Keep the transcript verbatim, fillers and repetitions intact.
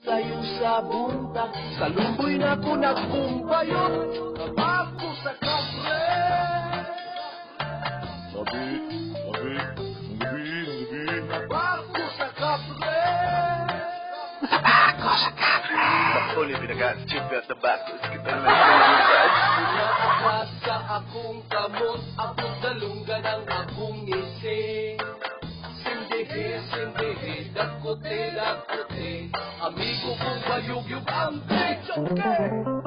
sa'yo sa bunta, sa lumboy na ko nagbumpayot, tabako sa kapre. Gabi, gabi, ng gabi, ng gabi. Tabako sa kapre. Tabako sa kapre. Tapos pinagatsyip at tabako sa kapre. Nakaklas sa akong kamot, akong dalunggan ang akong ising. Sindihe, sindihe, dakote, dakote, amigo kong bayugyug ang pizzoke.